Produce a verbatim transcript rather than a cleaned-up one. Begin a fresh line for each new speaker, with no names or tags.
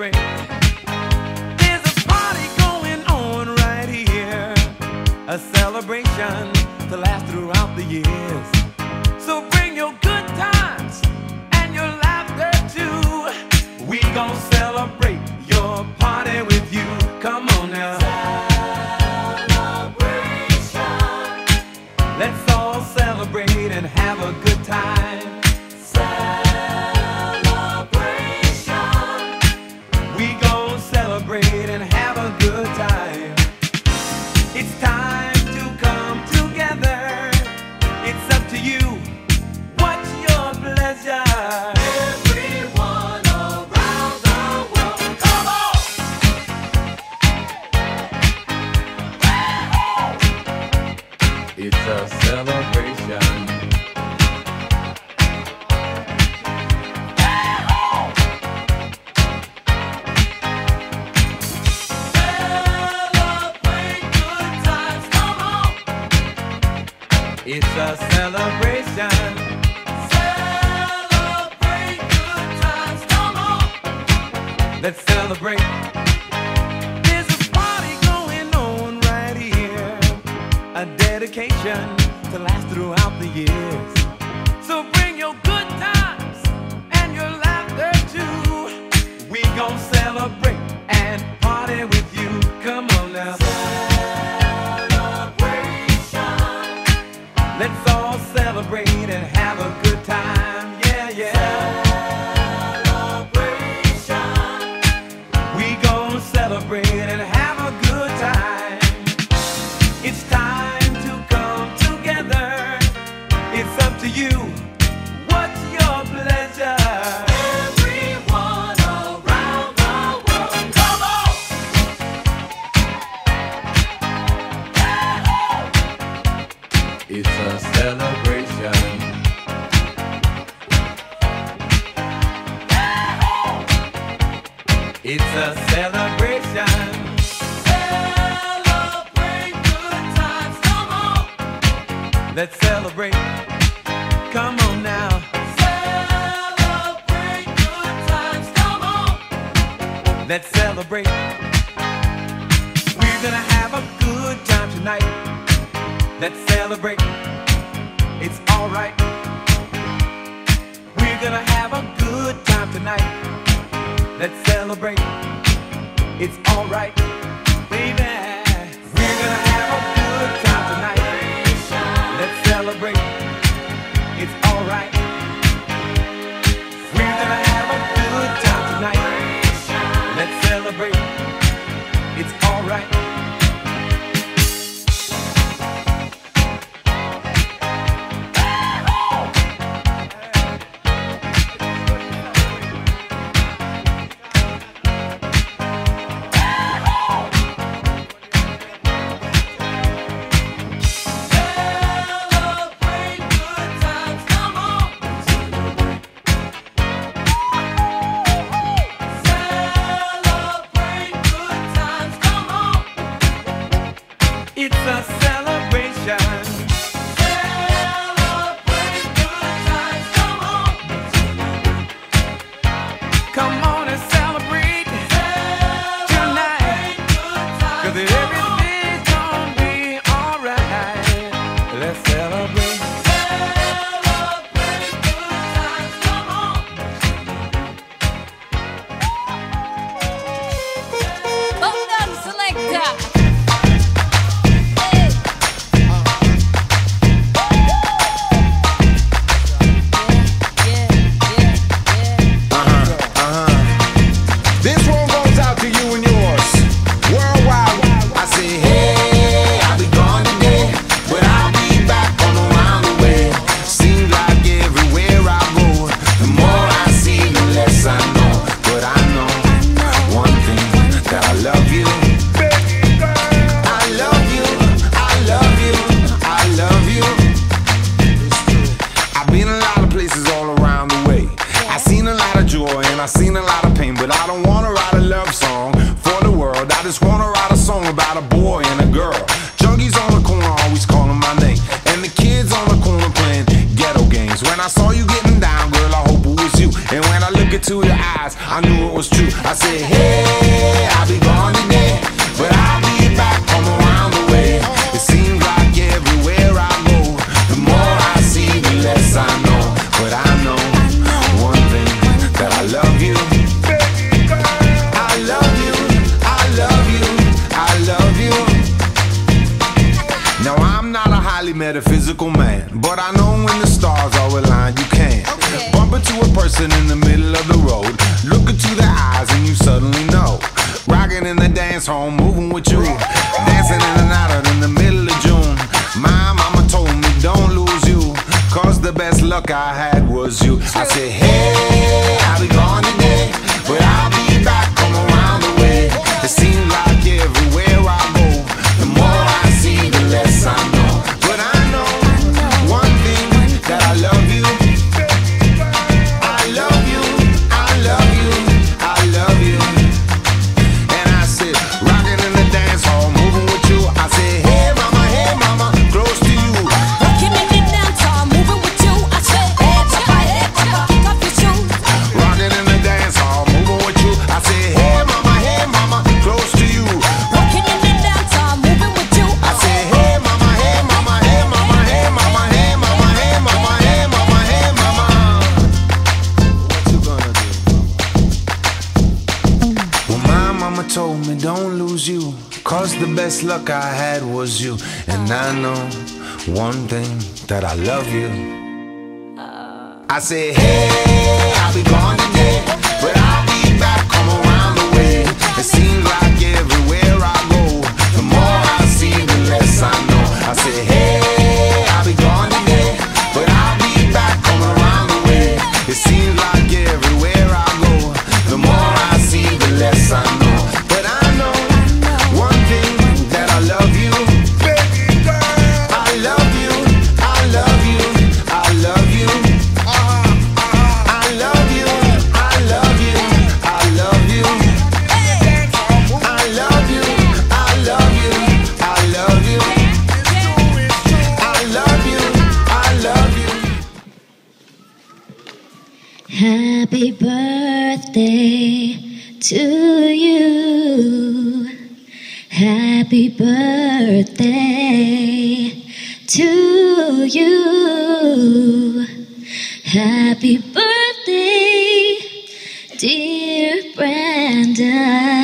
celebrate. There's a party going on right here, a celebration to last throughout the years. So bring your good times and your laughter too. We gon' celebrate your party with you. Come on now. Celebration. Let's all celebrate and have a good time. Celebration. We gon' celebrate and have a good time. It's time to come together. It's up to you. What's your pleasure? Everyone around the world, come on! It's a celebration. It's a celebration. Celebrate good times, come on. Let's celebrate. There's a party going on right here, a dedication to last throughout the years. So bring your good times and your laughter too. We gon' celebrate and party with you. Come on now. Let's all celebrate and have a good time, yeah, yeah. Celebration. We gon' celebrate and have a good time. It's time to come together. It's up to you. What's your pleasure? Everyone around the world, come on! It's a celebration. It's a celebration. Celebrate good times, come on. Let's celebrate. Come on now. Celebrate good times, come on. Let's celebrate. We're gonna have a good time tonight. Let's celebrate. It's alright. We're gonna have a good time tonight. Let's celebrate. It's alright, baby. We're gonna have a good time tonight. Let's celebrate. It's alright. We're gonna have a good time tonight. Let's celebrate. It's alright. It's a celebration. Celebrate good times, come on. Come on and celebrate, celebrate tonight. Cause everything's gonna be alright. Let's celebrate. Celebrate good times, come on.
Hold on, selector.
I've seen a lot of pain, but I don't wanna write a love song for the world. I just wanna write a song about a boy and a girl. Junkies on the corner always calling my name, and the kids on the corner playing ghetto games. When I saw you getting down, girl, I hope it was you. And when I look at into your eyes, I knew it was true. I said, hey, I'll be gone today, but I'll be back home around the way. It seems like everywhere I go, the more I see, the less I know. But I know one thing, that I love you. I love you, I love you, I love you. Now I'm not a highly metaphysical man, but I know when the stars are aligned, you can okay. Bump into a person in the middle of the road, look into their eyes and you suddenly know. Rocking in the dance hall, moving with you, dancing in and out of in the middle of June. My mama told me don't lose you, cause the best luck I had was you. I said, hey, I'll be gone today, but I'll be back home around the way. It seems like everywhere I go, the more I see, the less I know. But I know one thing, that I love you. I love you, I love you, I love you. And I said, rocking in the dance hall, moving with you. I said, hey mama, hey mama, close to you.
Rocking in the dance hall, moving with you. I said, hey papa, hey papa, kick off your shoes.
Rocking in the dance hall, moving with you. I said, hey mama, hey mama, close to you.
Rocking in the dance hall, moving with you.
I said, hey mama, hey mama, hey mama, hey mama, hey mama, hey mama, hey mama, hey mama. What you gonna do? Well, my mama told me don't lose you, cause the best luck I had was you. And I know one thing, that I love you. I said, hey, I'll be gone today, but I'll be back home around the way. It seems like everywhere I go, the more I see, the less I know. I said, hey, I'll be gone today, but I'll be back home around the way. It seems like everywhere I go, the more I see, the less I know. But I know one thing, that I love you. I love you, I love you, I love you. I love you, I love you, I love you. I love you, I love you, I love you. I love you, I love you.
Happy birthday to you. Happy birthday to you. Happy birthday, dear Brenda.